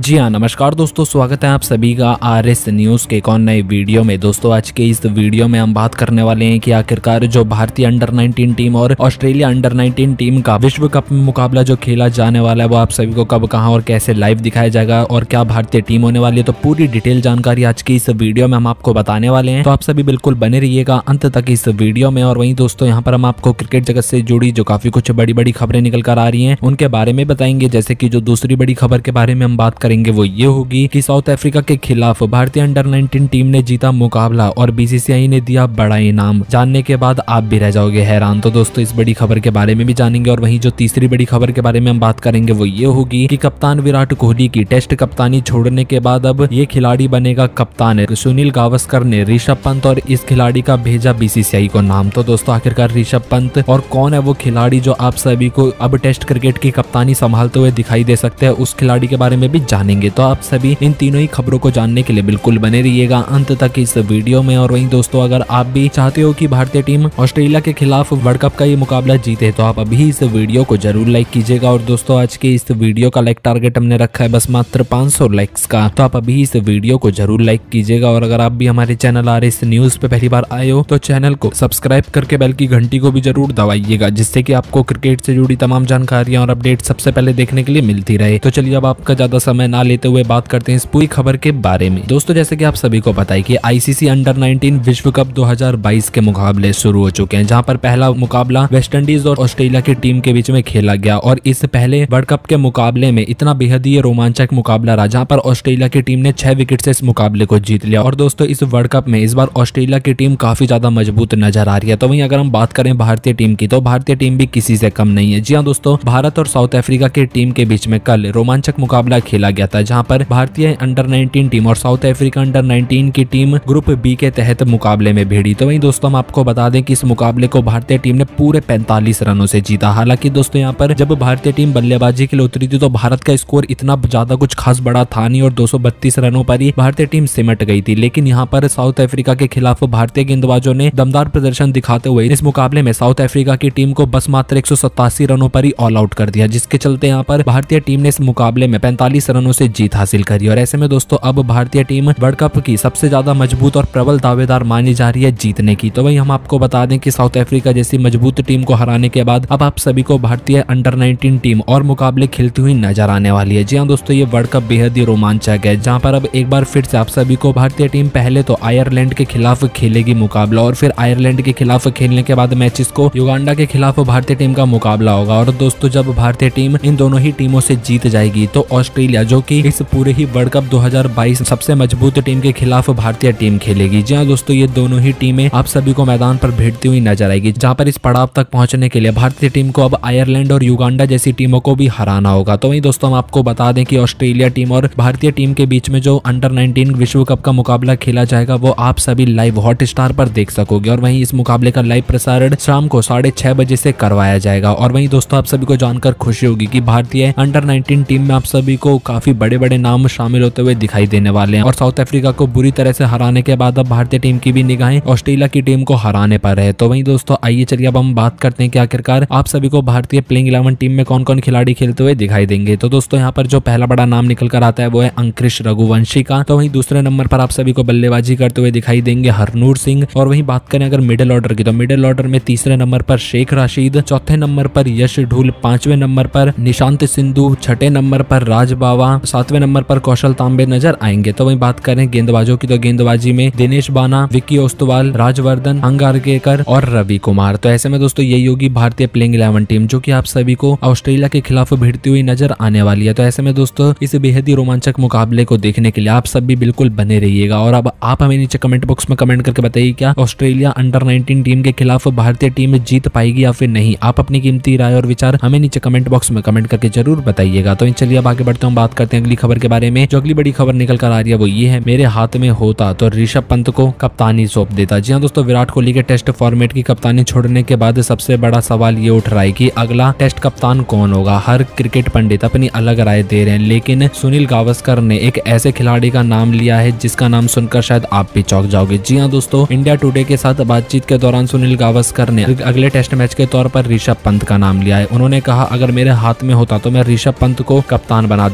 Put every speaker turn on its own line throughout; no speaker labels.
जी हाँ, नमस्कार दोस्तों, स्वागत है आप सभी का आरएस न्यूज के एक और नए वीडियो में। दोस्तों आज के इस वीडियो में हम बात करने वाले हैं कि आखिरकार जो भारतीय अंडर 19 टीम और ऑस्ट्रेलिया अंडर 19 टीम का विश्व कप में मुकाबला जो खेला जाने वाला है वो आप सभी को कब, कहां और कैसे लाइव दिखाया जाएगा और क्या भारतीय टीम होने वाली है, तो पूरी डिटेल जानकारी आज की इस वीडियो में हम आपको बताने वाले हैं। तो आप सभी बिल्कुल बने रहिएगा अंत तक इस वीडियो में। और वहीं दोस्तों यहाँ पर हम आपको क्रिकेट जगत से जुड़ी जो काफी कुछ बड़ी बड़ी खबरें निकल कर आ रही है उनके बारे में बताएंगे। जैसे की जो दूसरी बड़ी खबर के बारे में हम बात करेंगे वो ये होगी कि साउथ अफ्रीका के खिलाफ भारतीय अंडर 19 टीम ने जीता मुकाबला और बीसीसीआई ने दिया बड़ा इनाम। जानने के बाद आप भी रह जाओगे हैरान। तो दोस्तों इस बड़ी खबर के बारे में भी जानेंगे। और वहीं जो तीसरी बड़ी खबर के बारे में हम बात करेंगे वो ये होगी कि कप्तान विराट कोहली की टेस्ट कप्तानी छोड़ने के बाद अब ये खिलाड़ी बनेगा कप्तान। सुनील गावस्कर ने ऋषभ पंत और इस खिलाड़ी का भेजा बीसीसीआई को नाम। तो दोस्तों आखिरकार ऋषभ पंत और कौन है वो खिलाड़ी जो आप सभी को अब टेस्ट क्रिकेट की कप्तानी संभालते हुए दिखाई दे सकते हैं, उस खिलाड़ी के बारे में भी जानेंगे। तो आप सभी इन तीनों ही खबरों को जानने के लिए बिल्कुल बने रहिएगा अंत तक इस वीडियो में। और वहीं दोस्तों अगर आप भी चाहते हो कि भारतीय टीम ऑस्ट्रेलिया के खिलाफ वर्ल्ड कप का ये मुकाबला जीते तो आप अभी इस वीडियो को जरूर लाइक कीजिएगा। और दोस्तों आज के इस वीडियो का लाइक टारगेट हमने रखा है बस मात्र 500 लाइक्स का, तो आप अभी इस वीडियो को जरूर लाइक कीजिएगा। और अगर आप भी हमारे चैनल आरएस न्यूज पे पहली बार आए हो तो चैनल को सब्सक्राइब करके बेल की घंटी को भी जरूर दबाइएगा, जिससे कि आपको क्रिकेट से जुड़ी तमाम जानकारियां और अपडेट सबसे पहले देखने के लिए मिलती रहे। तो चलिए अब आपका ज्यादा समय ना लेते हुए बात करते हैं इस पूरी खबर के बारे में। दोस्तों जैसे कि आप सभी को पता है कि आईसीसी अंडर 19 विश्व कप 2022 के मुकाबले शुरू हो चुके हैं, जहां पर पहला मुकाबला वेस्टइंडीज और ऑस्ट्रेलिया की टीम के बीच में खेला गया। और इस पहले वर्ल्ड कप के मुकाबले में इतना बेहद ही रोमांचक मुकाबला रहा, जहां पर ऑस्ट्रेलिया की टीम ने 6 विकेट से इस मुकाबले को जीत लिया। और दोस्तों इस वर्ल्ड कप में इस बार ऑस्ट्रेलिया की टीम काफी ज्यादा मजबूत नजर आ रही है। तो वहीं अगर हम बात करें भारतीय टीम की तो भारतीय टीम भी किसी से कम नहीं है। जी हाँ दोस्तों, भारत और साउथ अफ्रीका की टीम के बीच में कल रोमांचक मुकाबला खेला गया था, जहां पर भारतीय अंडर 19 टीम और साउथ अफ्रीका अंडर 19 की टीम ग्रुप बी के तहत मुकाबले में भिड़ी। तो वहीं दोस्तों हम आपको बता दें कि इस मुकाबले को भारतीय टीम ने पूरे 45 रनों से जीता। हालांकि दोस्तों यहाँ पर जब भारतीय टीम बल्लेबाजी के लिए उतरी थी तो भारत का स्कोर इतना ज्यादा कुछ खास बड़ा था नहीं और 232 रनों पर ही भारतीय टीम सिमट गई थी। लेकिन यहाँ पर साउथ अफ्रीका के खिलाफ भारतीय गेंदबाजों ने दमदार प्रदर्शन दिखाते हुए इस मुकाबले में साउथ अफ्रीका की टीम को बस मात्र 187 रनों पर ही ऑल आउट कर दिया, जिसके चलते यहाँ पर भारतीय टीम ने इस मुकाबले में 45 रनों से जीत हासिल करी। और ऐसे में दोस्तों अब भारतीय टीम वर्ल्ड कप की सबसे ज्यादा मजबूत और प्रबल दावेदार मानी जा रही है जीतने की। तो वही हम आपको बता दें कि साउथ अफ्रीका जैसी मजबूत टीम को हराने के बाद अब आप सभी को भारतीय अंडर 19 टीम और मुकाबले खेलती हुई नजर आने वाली है। जी हाँ दोस्तों, ये वर्ल्ड कप बेहद ही रोमांचक है, जहाँ पर अब एक बार फिर से आप सभी को भारतीय टीम पहले तो आयरलैंड के खिलाफ खेलेगी मुकाबला और फिर आयरलैंड के खिलाफ खेलने के बाद मैचेस को युगांडा के खिलाफ भारतीय टीम का मुकाबला होगा। और दोस्तों जब भारतीय टीम इन दोनों ही टीमों से जीत जाएगी तो ऑस्ट्रेलिया, जो कि इस पूरे ही वर्ल्ड कप 2022 सबसे मजबूत टीम के खिलाफ भारतीय टीम खेलेगी। जी हाँ दोस्तों, ये दोनों ही टीमें आप सभी को मैदान पर भिड़ती हुई नजर आएगी, जहां पर इस पड़ाव तक पहुंचने के लिए भारतीय टीम को अब आयरलैंड और युगांडा जैसी टीमों को भी हराना होगा। तो वहीं दोस्तों हम आपको बता दें कि ऑस्ट्रेलिया टीम और भारतीय टीम के बीच में जो अंडर 19 विश्व कप का मुकाबला खेला जाएगा वो आप सभी लाइव हॉटस्टार पर देख सकोगे। और वहीं इस मुकाबले का लाइव प्रसारण शाम को 6:30 बजे से करवाया जाएगा। और वहीं दोस्तों आप सभी को जानकर खुशी होगी कि भारतीय अंडर 19 टीम में आप सभी को काफी बड़े बड़े नाम शामिल होते हुए दिखाई देने वाले हैं। और साउथ अफ्रीका को बुरी तरह से हराने के बाद अब भारतीय टीम की भी निगाहें ऑस्ट्रेलिया की टीम को हराने पर है। तो वहीं दोस्तों आइए चलिए अब हम बात करते हैं कि आखिरकार आप सभी को भारतीय प्लेइंग 11 टीम में कौन कौन खिलाड़ी खेलते हुए दिखाई देंगे। तो दोस्तों यहाँ पर जो पहला बड़ा नाम निकल कर आता है वो है अंकृश रघुवंशी का। तो वहीं दूसरे नंबर पर आप सभी को बल्लेबाजी करते हुए दिखाई देंगे हरनूर सिंह। और वहीं बात करें अगर मिडिल ऑर्डर की तो मिडिल ऑर्डर में तीसरे नंबर पर शेख राशिद, चौथे नंबर पर यश ढूल, पांचवें नंबर पर निशांत सिंधु, छठे नंबर पर राज बावा, सातवें नंबर पर कौशल तांबे नजर आएंगे। तो वहीं बात करें गेंदबाजों की तो गेंदबाजी में दिनेश बाना, विक्की ओस्तवाल, राजवर्धन, अंगारकेकर और रवि कुमार। तो ऐसे में दोस्तों यही होगी भारतीय प्लेइंग 11 टीम, जो कि आप सभी को ऑस्ट्रेलिया के खिलाफ भिड़ती हुई नजर आने वाली है। तो ऐसे में दोस्तों इस बेहद ही रोमांचक मुकाबले को देखने के लिए आप सभी बिल्कुल बने रहिएगा। और अब आप हमें नीचे कमेंट बॉक्स में कमेंट करके बताइए क्या ऑस्ट्रेलिया अंडर 19 टीम के खिलाफ भारतीय टीम जीत पाएगी या फिर नहीं। आप अपनी कीमती राय और विचार हमें नीचे कमेंट बॉक्स में कमेंट करके जरूर बताइएगा। तो चलिए अब आगे बढ़ते हैं, बात करते हैं अगली खबर के बारे में। जो अगली बड़ी खबर निकल कर आ रही है वो ये है, मेरे हाथ में होता तो ऋषभ पंत को कप्तानी सौंप देता। जी हाँ दोस्तों, विराट कोहली के टेस्ट फॉर्मेट की कप्तानी छोड़ने के बाद सबसे बड़ा सवाल ये उठ रहा है कि अगला टेस्ट कप्तान कौन होगा। हर क्रिकेट पंडित अपनी अलग राय दे रहे हैं, लेकिन सुनील गावस्कर ने एक ऐसे खिलाड़ी का नाम लिया है जिसका नाम सुनकर शायद आप भी चौंक जाओगे। जी हाँ दोस्तों, इंडिया टुडे के साथ बातचीत के दौरान सुनील गावस्कर ने अगले टेस्ट मैच के तौर पर ऋषभ पंत का नाम लिया है। उन्होंने कहा अगर मेरे हाथ में होता तो मैं ऋषभ पंत को कप्तान बना देता,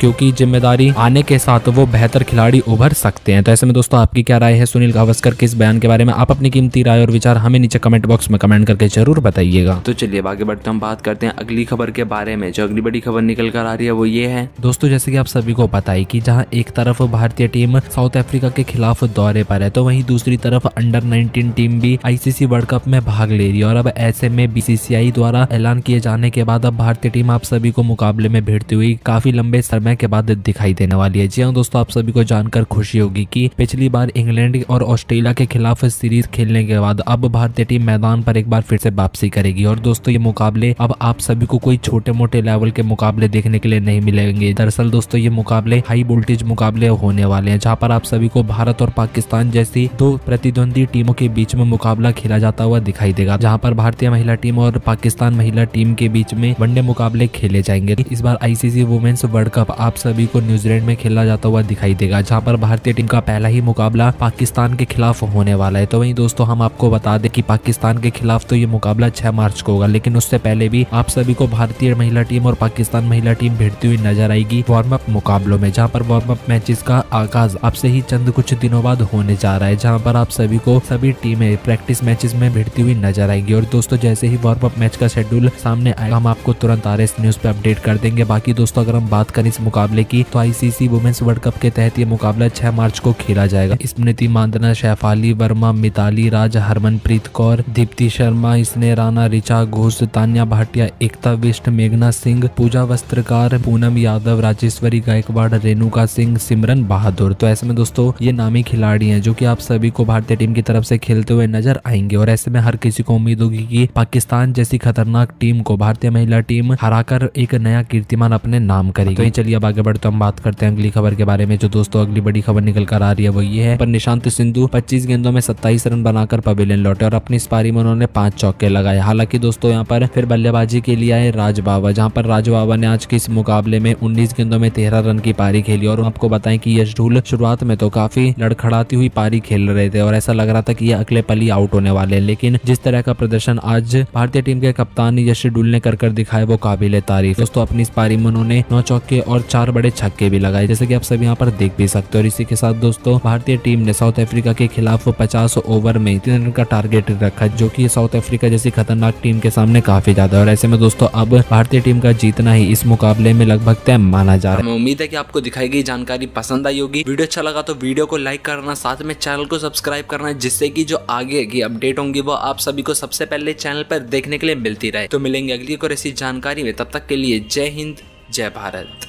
जो कि जिम्मेदारी आने के साथ वो बेहतर खिलाड़ी उभर सकते हैं। तो ऐसे में दोस्तों आपकी क्या राय है सुनील गावस्कर के इस बयान के बारे में? आप अपनी कीमती राय और विचार हमें नीचे कमेंट बॉक्स में कमेंट करके जरूर बताइएगा। तो चलिए आगे बढ़ते हम बात करते हैं अगली खबर के बारे में। जो अगली बड़ी खबर निकल कर आ रही है वो ये है दोस्तों, जैसे कि आप सभी को पता है कि जहां एक तरफ भारतीय टीम साउथ अफ्रीका के खिलाफ दौरे पर है, तो वहीं दूसरी तरफ अंडर 19 टीम भी आईसीसी वर्ल्ड कप में भाग ले रही है। और अब ऐसे में बीसीसीआई द्वारा ऐलान किए जाने के बाद अब भारतीय टीम आप सभी को मुकाबले में भिड़ती हुई काफी लंबे समय के बाद दिखाई देने वाली है। जी हाँ दोस्तों, आप सभी को जानकर खुशी होगी कि पिछली बार इंग्लैंड और ऑस्ट्रेलिया के खिलाफ सीरीज खेलने के बाद अब भारतीय टीम मैदान पर एक बार फिर से वापसी करेगी। और दोस्तों ये मुकाबले अब आप सभी को कोई छोटे मोटे लेवल के मुकाबले देखने के लिए नहीं मिलेंगे। दरअसल दोस्तों ये मुकाबले हाई वोल्टेज मुकाबले होने वाले हैं, जहां पर आप सभी को भारत और पाकिस्तान जैसी दो प्रतिद्वंदी टीमों के बीच में मुकाबला खेला जाता हुआ दिखाई देगा। जहां पर भारतीय महिला टीम और पाकिस्तान महिला टीम के बीच में वनडे मुकाबले खेले जाएंगे। इस बार आईसीसी वुमेन्स वर्ल्ड कप आप सभी को न्यूजीलैंड में खेला जाता हुआ दिखाई देगा, जहां पर भारतीय टीम का पहला ही मुकाबला पाकिस्तान के खिलाफ होने वाला है। तो वहीं दोस्तों हम आपको बता दें कि पाकिस्तान के खिलाफ तो ये मुकाबला 6 मार्च को होगा, लेकिन उससे पहले भी आप सभी को भारतीय महिला टीम और पाकिस्तान महिला टीम भिड़ती हुई नजर आएगी वार्म अप मुकाबलों में, जहां पर वार्म अप मैचेस का आगाज अब से ही चंद कुछ दिनों बाद होने जा रहा है, जहां पर आप सभी को सभी टीमें प्रैक्टिस मैचेस में भिड़ती हुई नजर आएंगी। और दोस्तों जैसे ही वार्म अप मैच का शेड्यूल सामने आएगा हम आपको तुरंत आरएस न्यूज पे अपडेट कर देंगे। बाकी दोस्तों अगर हम बात करें इस मुकाबले की, तो आईसीसी वुमेन्स वर्ल्ड कप के तहत ये मुकाबला 6 मार्च को खेला जाएगा। स्मृति मांदना, शेफाली वर्मा, मिताली राज, हरमनप्रीत कौर, दीप्ति शर्मा, स्नेह राणा, ऋचा घोष, तान्या भाटिया, एकता बिष्ट, मेघना सिंह, पूजा वस्त्रकार, पूनम यादव, राजेश्वरी गायकवाड़, रेणुका सिंह, सिमरन बहादुर। तो ऐसे में दोस्तों ये नामी खिलाड़ी हैं जो कि आप सभी को भारतीय टीम की तरफ से खेलते हुए नजर आएंगे। और ऐसे में हर किसी को उम्मीद होगी कि पाकिस्तान जैसी खतरनाक टीम को भारतीय महिला टीम हराकर एक नया कीर्तिमान अपने नाम करेगी। तो चलिए अब आगे बढ़ते हम बात करते हैं अगली खबर के बारे में। जो दोस्तों अगली बड़ी खबर निकल कर आ रही है वो ये है, पर निशांत सिंधु 25 गेंदों में 27 रन बनाकर पवेलियन लौटे और अपनी इस पारी में उन्होंने 5 चौके लगाए। हालांकि दोस्तों यहाँ पर फिर बल्लेबाजी के लिए आए राज बाबा, जहाँ पर राज बाबा ने आज के इस मुकाबले में 19 गेंदों में 13 रन की पारी खेली। और आपको बताएं कि यश ढूल शुरुआत में तो काफी लड़खड़ाती हुई पारी खेल रहे थे और ऐसा लग रहा था कि ये अगले पल ही आउट होने वाले हैं, लेकिन जिस तरह का प्रदर्शन आज भारतीय टीम के कप्तान यश ढूल ने कर दिखाया वो काबिल तारीफ। दोस्तों अपनी इस पारी में उन्होंने 9 चौके और 4 बड़े छक्के भी लगाए, जैसे कि आप सब यहाँ पर देख भी सकते हो। और इसी के साथ दोस्तों भारतीय टीम ने साउथ अफ्रीका के खिलाफ 50 ओवर में 3 रन का टारगेट रखा, जो कि साउथ अफ्रीका जैसी खतरनाक टीम के सामने काफी ज्यादा है। और ऐसे में दोस्तों अब भारतीय टीम का जीतना ही इस मुकाबले में लगभग तय माना जा रहा है। उम्मीद है कि आपको दिखाई गई जानकारी पसंद आई होगी। वीडियो अच्छा लगा तो वीडियो को लाइक करना, साथ में चैनल को सब्सक्राइब करना, जिससे कि जो आगे की अपडेट होंगी वो आप सभी को सबसे पहले चैनल पर देखने के लिए मिलती रहे। तो मिलेंगे अगली और ऐसी जानकारी में, तब तक के लिए जय हिंद, जय भारत।